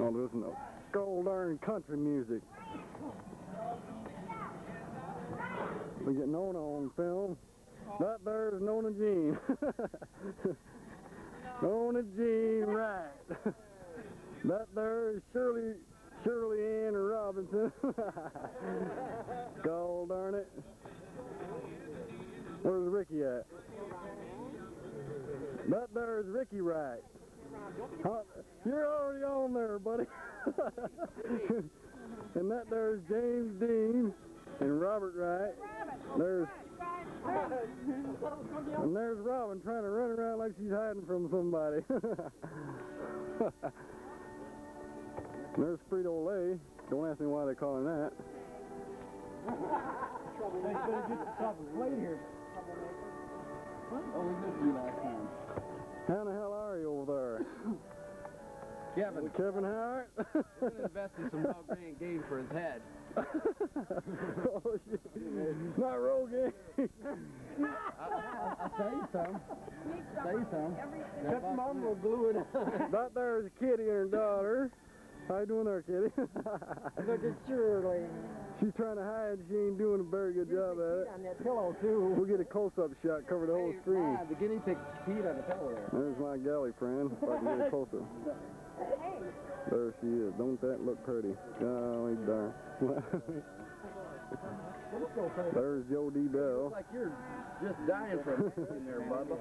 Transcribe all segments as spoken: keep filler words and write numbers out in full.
Oh, listen to gold darn country music. We get Nona on film. That there's Nona Jean. Nona Jean Wright. That there is Shirley, Shirley Ann Robinson. Gold darn it. Where's Ricky at? That there's Ricky Wright. Huh? You're already on there, buddy. And that there's James Dean and Robert Wright. There's and there's Robin trying to run around like she's hiding from somebody. There's Frito Lay. Don't ask me why they call him that. They better get the top of the plate here. Oh, we did do last time. How the hell are you over there? Kevin. Kevin Howard? We're going to invest in some dog grand game for his head. Oh, shit. Not Rogaine. I'll say some. Say some. Cut mom will glue it on. That there's Kitty and her daughter. How you doing there, Kitty? Look at Shirley. She's trying to hide. She ain't doing a very good job at it. On that pillow, too. We'll get a close-up shot, cover the whole screen. Ah, the guinea pig peed on the pillow there. There's my galley friend, if I can get a close-up. There she is. Don't that look pretty? Golly darn. There's Joe D. Bell. Looks like you're just dying for a minute in there, Bubba.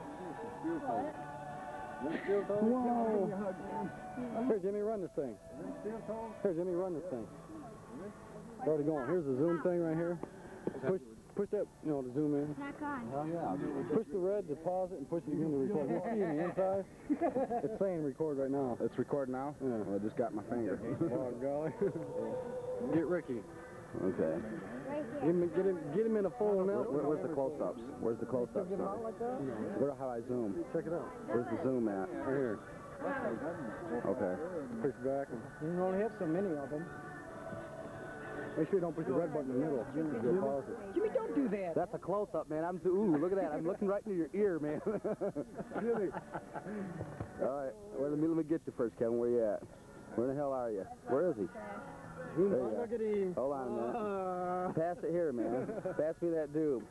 Whoa. Here, Jimmy, run this thing. Here, Jimmy, run this thing. It's already going. Here's the zoom thing right here. Push, push that, you know, to zoom in. Back on. Oh, yeah. Push the red to pause it and push it again to record. You see on the inside? It's saying record right now. It's recording now? Yeah. Well, I just got my finger. Oh, golly. Get Ricky. Okay. Right Get here. him, get him, get him in a full now. Where, where's the close-ups? Where's the close-ups? Get them out like that? Where, how I zoom? Check it out. Where's the zoom at? Right here. Okay. Push back. And You can only have so many of them. make sure you don't push the red button in the middle. You'll pause it. Jimmy, don't do that. That's a close-up, man. I'm ooh, look at that. I'm looking right into your ear, man. Jimmy. All right. Well, let me let me get you first, Kevin. Where you at? Where the hell are you? Where is he? There you are. Look at him. Hold on a minute. Uh, Pass it here, man. Pass me that doob.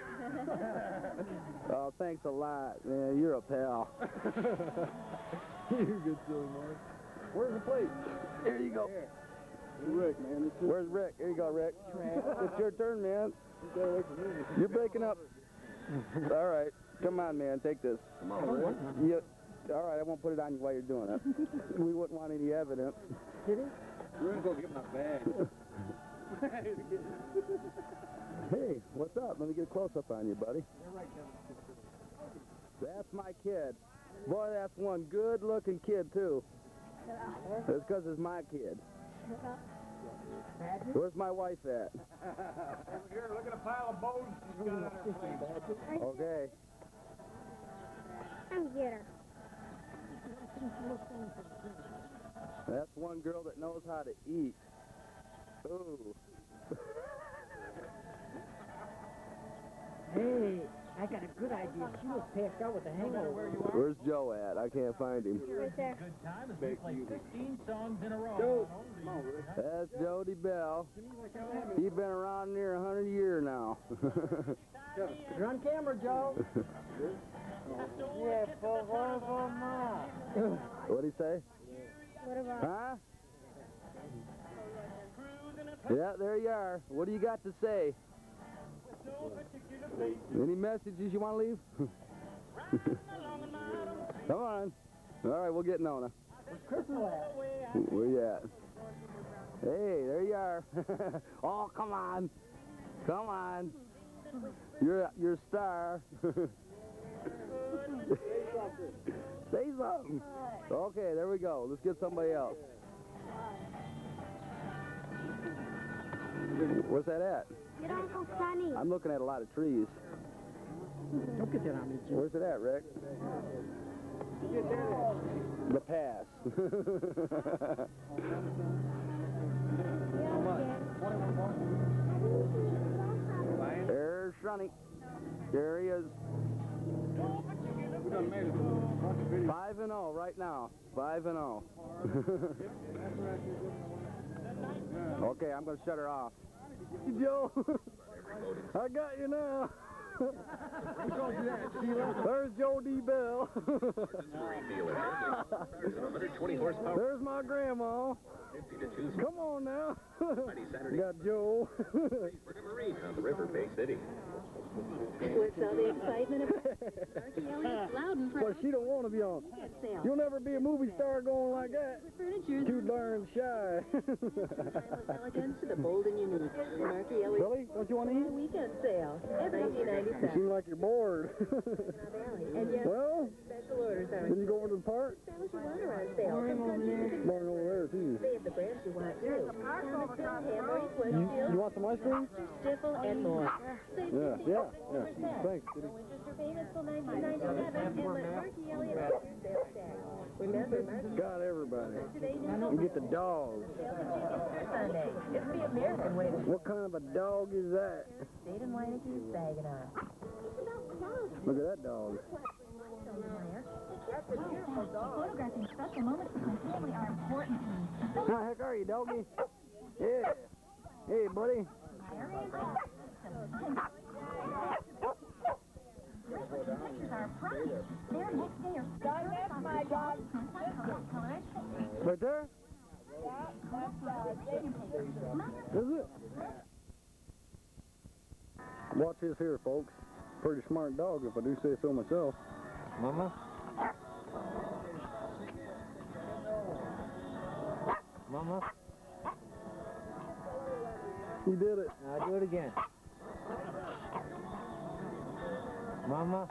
Oh, thanks a lot, man. You're a pal. You're good, silly Mark. Where's the plate? Here you go. Rick, man. It's Where's Rick? Here you go, Rick. It's your turn, man. You're breaking up. All right. Come on, man. Take this. Come on, boy. You, all right, I won't put it on you while you're doing it. We wouldn't want any evidence. We're going to go get my bag. Hey, what's up? Let me get a close-up on you, buddy. That's my kid. Boy, that's one good-looking kid, too. That's because it's my kid. Where's my wife at? Over here, look at a pile of bones she's got on her plate. Okay. Come get her. That's one girl that knows how to eat. Ooh. hey, I got a good idea. She was passed out with a hangover. Where's Joe at? I can't find him. Right there. Good time as we play fifteen songs in a row. That's Jody Bell. He's been around near a hundred years now. You're on camera, Joe. yeah, for one for mine. What'd he say? What about? Huh? Yeah, there you are. What do you got to say? Any messages you want to leave? Come on. All right, we'll get Nona. Where's Crystal at? Where you at? Hey, there you are. Oh, come on. Come on. You're, you're a star. Say something. Okay, there we go. Let's get somebody else. Where's that at? Get Uncle Sonny. I'm looking at a lot of trees. Don't get that on me, Jim. Where's it at, Rick? The pass. There's Sonny. There he is. We done made a bunch of videos. Five and oh right now. Five and oh. Okay, I'm gonna shut her off. Joe, I got you now. There's Joe D. Bell. There's my grandma. Come on now. Got Joe. On the river, Bay City. What's all the excitement about Marky Elliott? Loud and proud. But she don't want to be on. You'll never be a movie star going like that. Furniture. Too darn shy. Elegance to the bold and unique. Marky Elliott. Billy, don't you want to eat? Weekend sale. nineteen You ninety-seven. seem like you're bored. And yes, Well, special orders are then you go over to the park? Sandwich you want are on sale. Sometimes Going over there, too. they have the brands you want too. Thomasville, Hamburg, You, you Westfield, want some ice cream? Stifel, and more. Save Yeah, fifty yeah, yeah. Thanks, Kitty. Winchester famous till nineteen ninety-seven, and let Marky Elliott have your sales tax. Remember, Marky Got everybody. today You get the dog. Sunday. It's the American way to What kind of a dog is that? State and Weineke's Saginaw. Look at that dog. Photographing special moments with my family are important to me. How the heck are you, doggy? Yeah. Hey, buddy. Pictures are priceless. Their next day are that's my dog. Colors. Right there? Is it? Watch this here, folks. Pretty smart dog, if I do say so myself. Mama? Mama? He did it. Now do it again. Mama?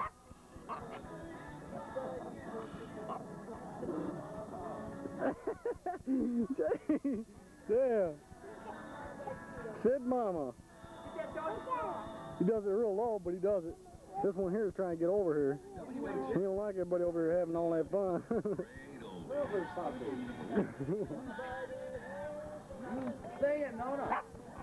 Yeah. Said mama. He does it real low, but he does it. This one here is trying to get over here. He don't like everybody over here having all that fun. Say it, no, no.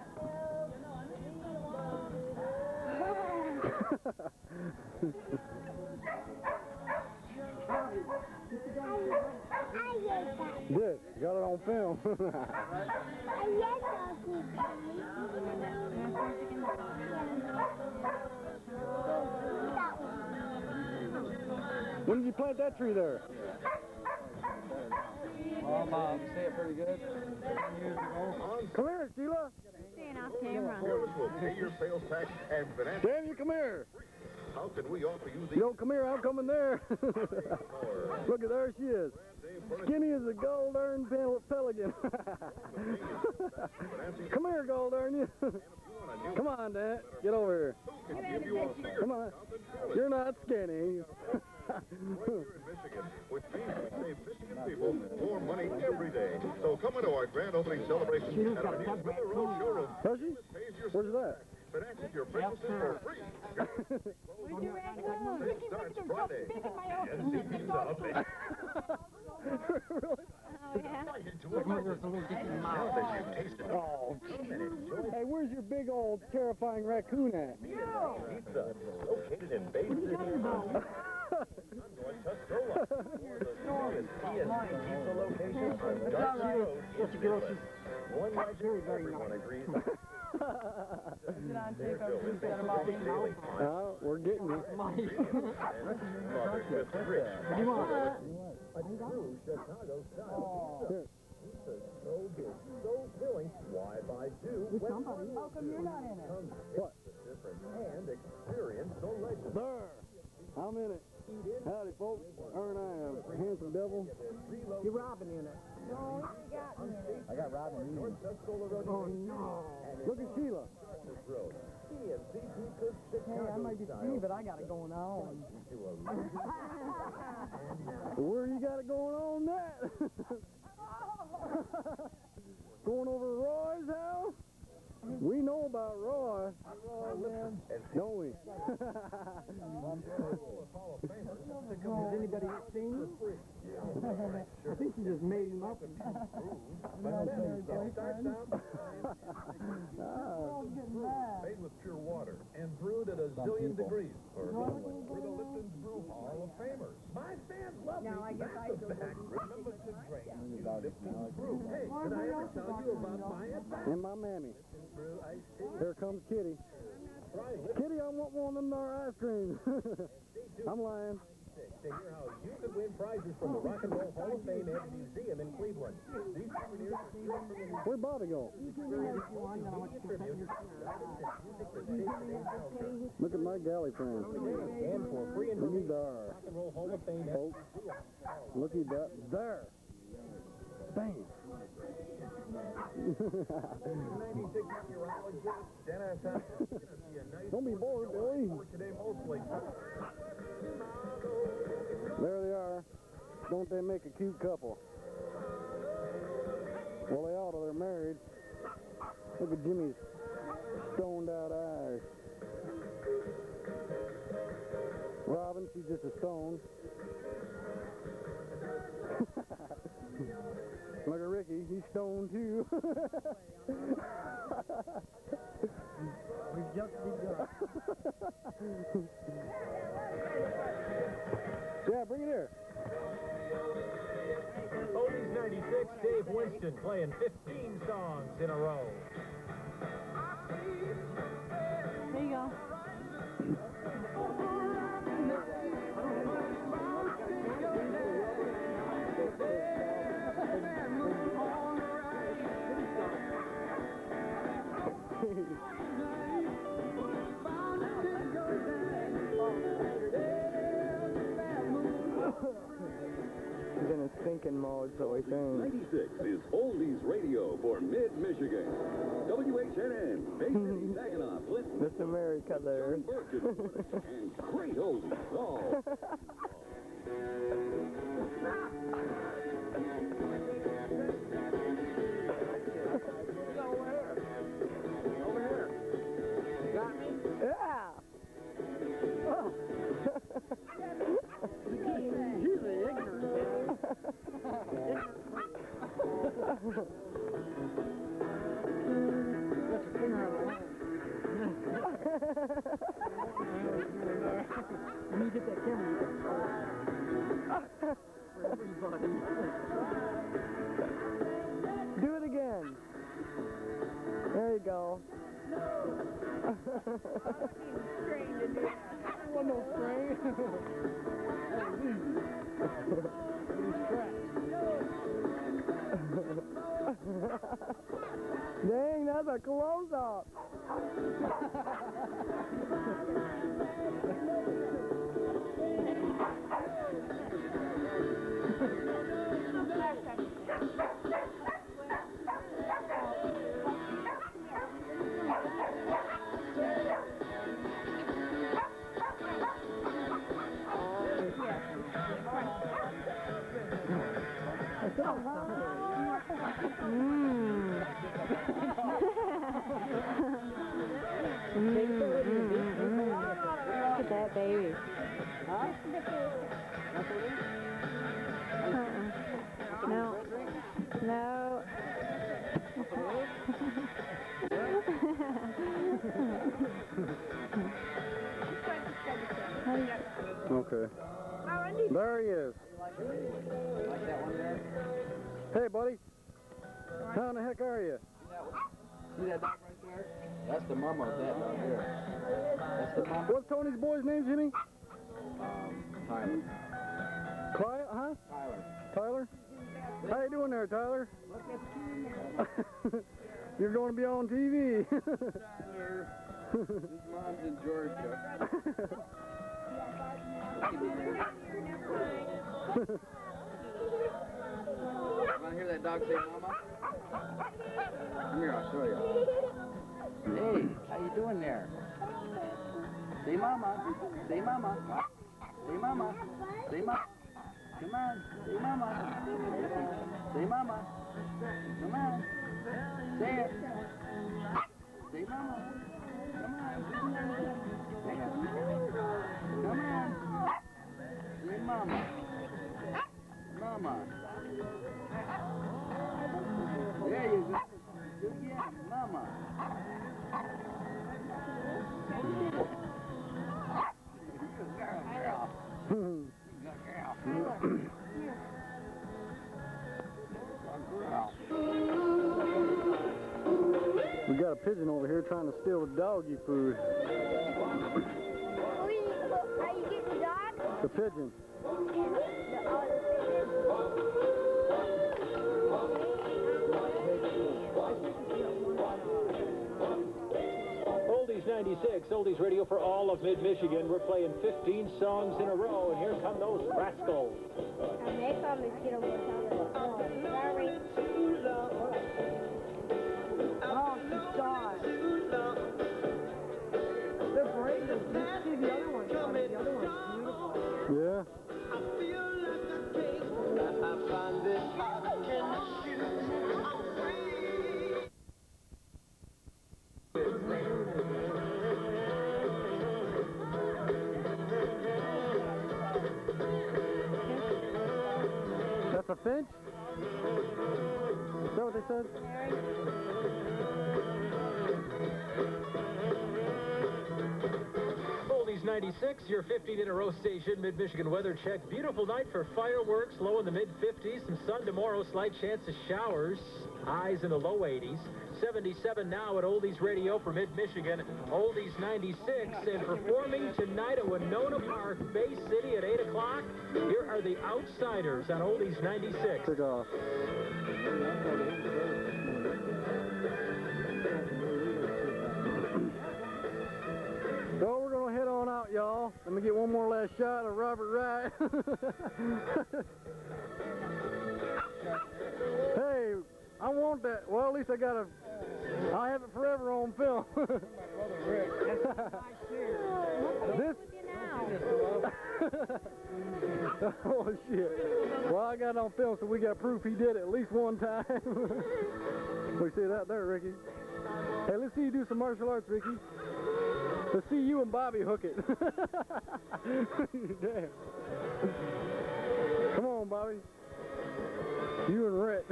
Good. Got it on film. When did you plant that tree there? Oh, Bob, say it pretty good. Come here, Sheila. Staying off camera. Will pay your sales tax and financial. Damn you, come here. How can we offer you You don't come here, I'm coming there. Look at there she is. Skinny as a gold darn pel pelican. Come here, gold darn you. Come on, Dad. Get over here. Come on. You're not skinny. Right here in Michigan, which means we save Michigan people more money every day. So come into our grand opening celebration at our new River Road showroom. Does she? Where's that? Finances your purchases for free. Where'd you rather go? It starts Friday. N C Pizza update. Really? Oh, yeah? Now that you've tasted Oh. Hey, where's your big old terrifying raccoon at? pizza, located in Bay City. I'm going to Tuscola. The strongest P S C pizza location on Darcy Road. It's a girl, she's One like everyone agrees. Uh, we're getting it. What do you want? A true Chicago style pizza. Here. Pizza's so good, so filling. Why buy two? With somebody. How come you're not in it? What? Different and experience the legend. There. I'm in it. Howdy, folks. Ern, I am handsome devil. You're Robin in it. I got Robin in it. Oh, no. Look at Sheila. Hey, I might be Steve, but I got it going on. Where you got it going on that? Going over to Roy's house? We know about Roy. Don't we? Has anybody seen her? I think she just made beat him up. Starts out made with pure water and brewed at a zillion degrees for for the Lipton's Brew Hall of Famers. My fans love me. That's a fact. Remember to drink Lipton's Brew. Hey, did I ever tell you about my advantage? And my mammy. Here comes Kitty. Kitty, I want one of them there ice creams. I'm lying. To hear how you could win prizes from the Rock and Roll Hall of Fame and Museum in Cleveland. These souvenirs are straight from the Where'd Bobby go? Look at my galley friend. And for free Looky information, there. Rock and Roll Hall of Fame Folks. Looky there. There. Bam. ninety-six meteorologist Dennis Hunt. Don't be bored, Billy. Today mostly. There they are. Don't they make a cute couple? Well, they ought to. They're married. Look at Jimmy's stoned out eyes. Robin, she's just a stone. Look at Ricky. He's stoned, too. We just begun. Yeah, bring it here. Oldies ninety-six, Dave Winston playing fifteen songs in a row. There you go. He's in a stinking mode, so he thinks. ninety-six is Oldies Radio for Mid-Michigan. W H N N, Bay City, Saginaw, Clinton, Miss America there. and great oldies all. Yeah. Oh. He's an ignorant That's a finger out of line. When you get that camera, you can for everybody. Do it again. There you go. There wasn't no strain. That was easy. These tracks. Dang, that's a close-up. Look at that baby. Huh? Uh-uh. No. No. Okay. There he is. Like that one there? Hey, buddy. How in the heck are you? See that dog right there? That's the mama of that dog there. That's the mama. What's Tony's boy's name, Jimmy? Um, Tyler. Clyde, huh? Tyler. Tyler? How you doing there, Tyler? You're going to be on T V. Tyler. His mom's in Georgia. Want to hear that dog say mama? Come here, I'll show you. Hey, how you doing there? Say mama. Say mama. Say mama. Say mama. Come on. Say mama. Say mama. Come on. Say it. Say mama. Come on. Say it. Come on. Say mama. Mama. Mama. We got a pigeon over here trying to steal the doggy food. Are you getting the dog? The pigeon. Oldies ninety-six, Oldies Radio for all of mid-Michigan. We're playing fifteen songs in a row, and here come those rascals. And they probably get over the Oh, sorry. Oh, she's gone. They're great. You see the other one. The other one's beautiful. Yeah. That's a finch? Is that what they said? Oldies ninety-six, your fifteen in a row station, mid-Michigan weather check. Beautiful night for fireworks, low in the mid-fifties. Some sun tomorrow, slight chance of showers. Highs in the low eighties. seventy-seven now at Oldies Radio for mid-Michigan. Oldies ninety-six, and performing tonight at Winona Park, Bay City at eight o'clock. Here are the Outsiders on Oldies ninety-six. Take off. So we're going to head on out, y'all. Let me get one more last shot of Robert Wright. Hey, I want that. Well, at least I got a... I have it forever on film. This... Oh, shit. Well, I got it on film, so we got proof he did it at least one time. We see that there, Ricky. Hey, let's see you do some martial arts, Ricky. Let's see you and Bobby hook it. Damn. Come on, Bobby. You and Rhett.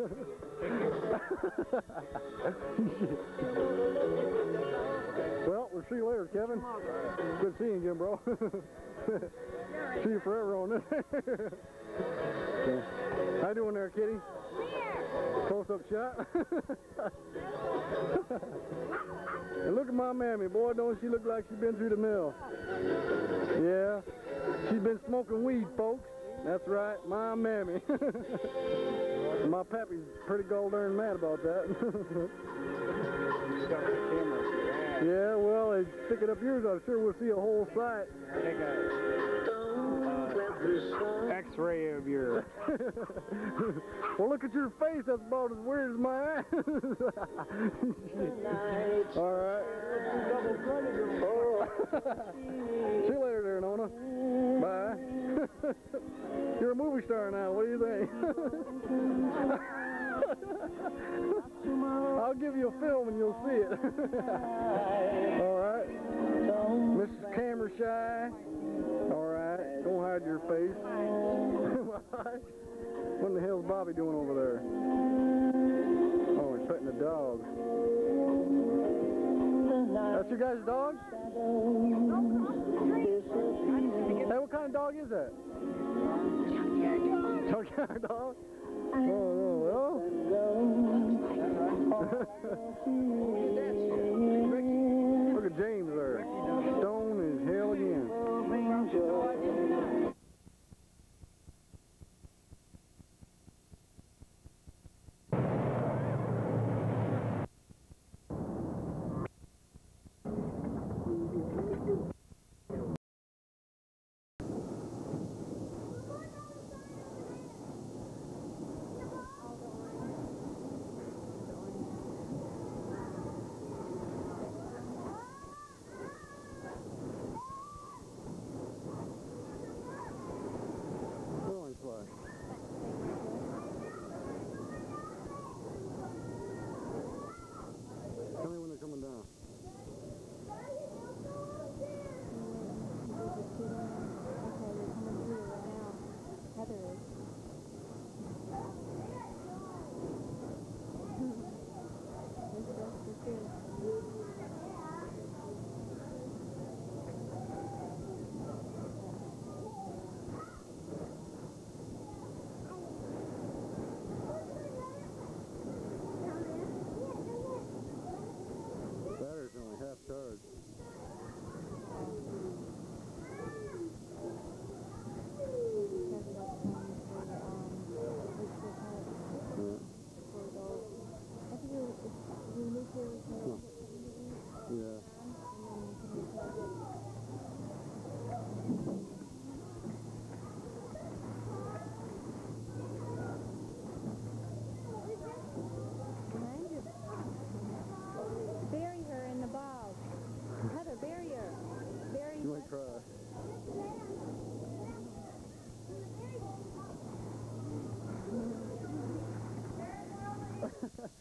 Well, we'll see you later, Kevin. Good seeing you again, bro. See you forever on this. Okay. How you doing there, kitty? Close-up shot. And look at my mammy, boy, don't she look like she's been through the mill? Yeah, she's been smoking weed, folks. That's right, my mammy. My pappy's pretty gold darn mad about that. Yeah, well, they stick it up yours, I'm sure we'll see a whole sight. X-ray of your... Well, look at your face. That's about as weird as my ass. All right. Oh. See you later there, Nona. Bye. You're a movie star now. What do you think? I'll give you a film and you'll see it. All right. Missus Camera Shy. All right. Don't hide your face. What in the hell's Bobby doing over there? Oh, he's petting the dog. That's your guys' dog? Hey, what kind of dog is that? Junkyard dog? Oh, no, well. Look at James there. Stone as hell again.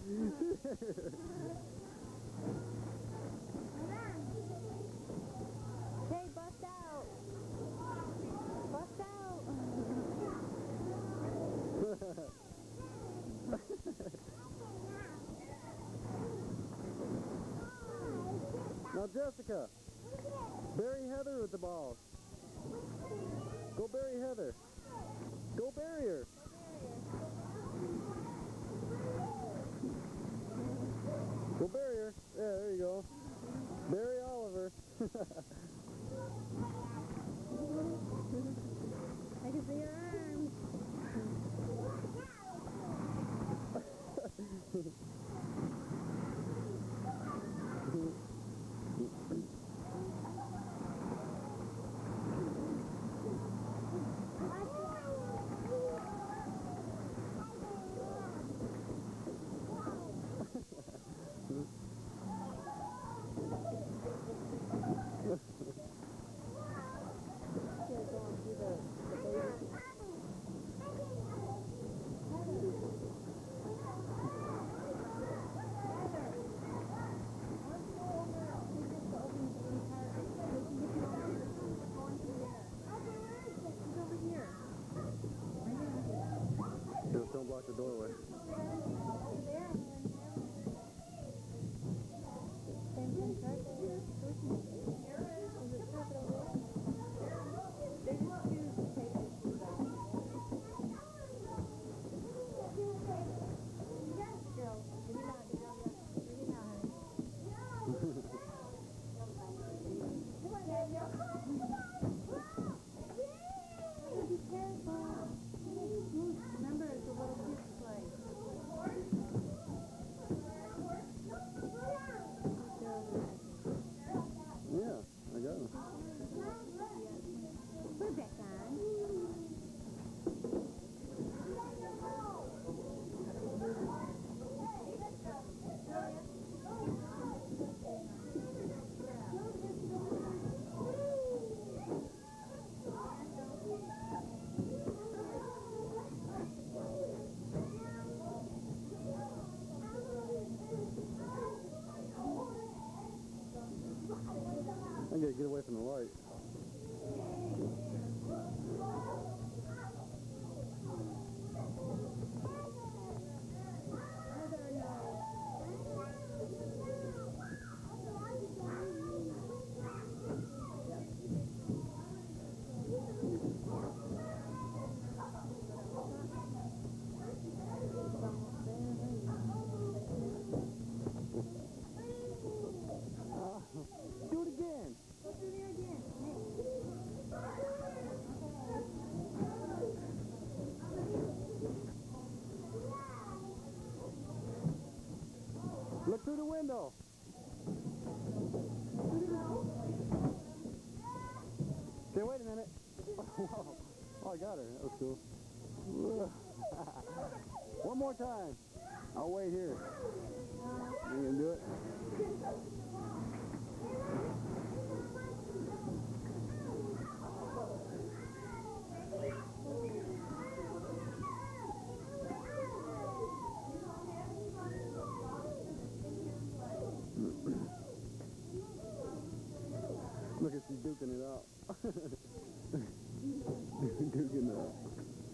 Okay, bust out. Bust out. Now, Jessica, bury Heather with the balls. Go bury Heather. Go bury her. Go bury her. Yeah, there you go. Bury Oliver. I can see your arms. Just don't block the doorway. Remember, it's a little kids play. Yeah, I got it. Put it back on. I gotta get away from the light. Do it again. Go through there again. Look through the window. Okay, wait a minute. Oh, I got her. That was cool. One more time. I'll wait here. You gonna do it? Look at she's duking it out. Duking it out.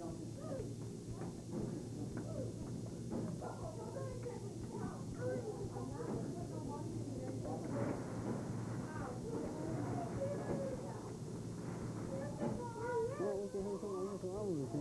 Well, what the hell's wrong with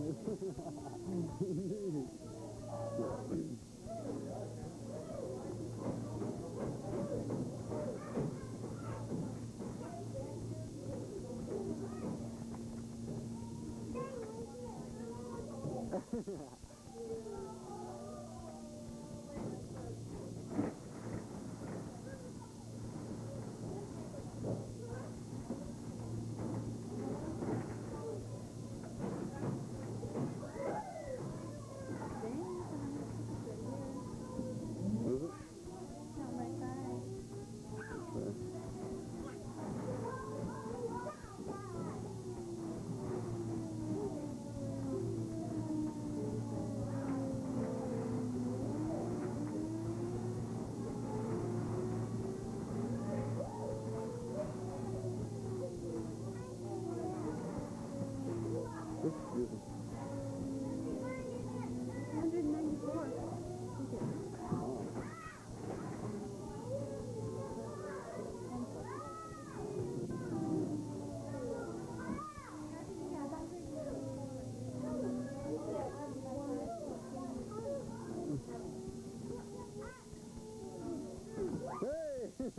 Is it? Not my side. Okay.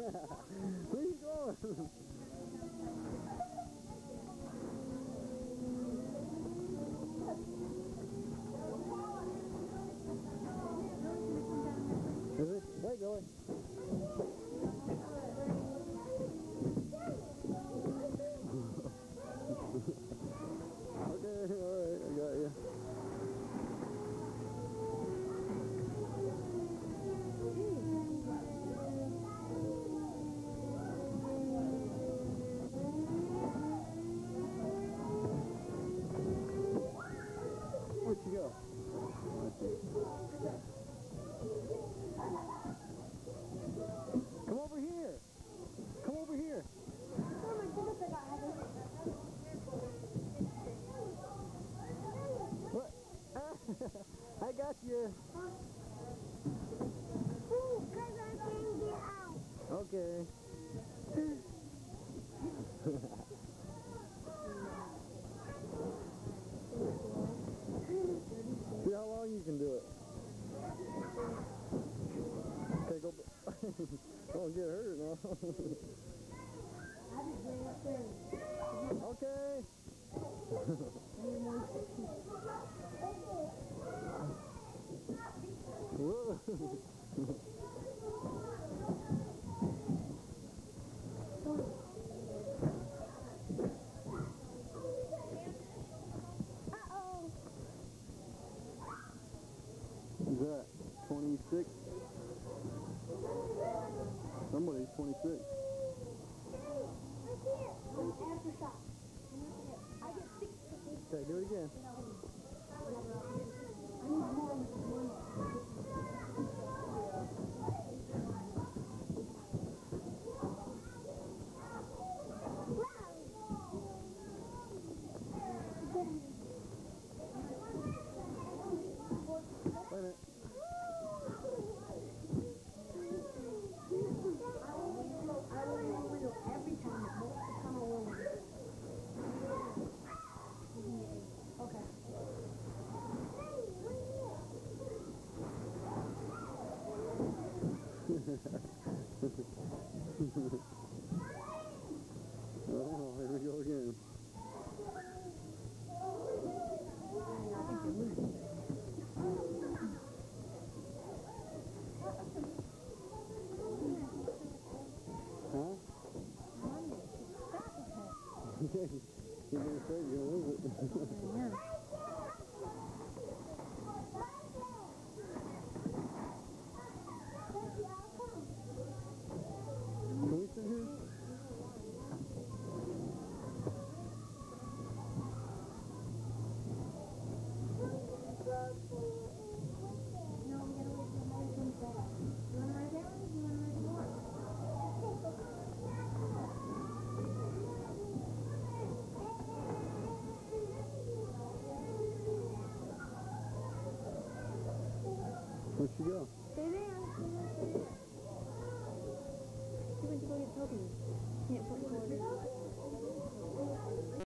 Where you going? Is it? There you go. Okay, alright, I got you. Where'd she go? Come over here. Come over here. What? I got you. Okay. See how long you can do it. Okay, go. Don't get hurt now. Okay. Whoa. Who's that? twenty-six? Somebody's twenty-six. Okay, do it again. Wait a minute. Oh, here we go again. Huh? You're gonna say you're gonna lose it. Can we sit here? Where'd she go? Stay there. She went to go get Toby. Can't put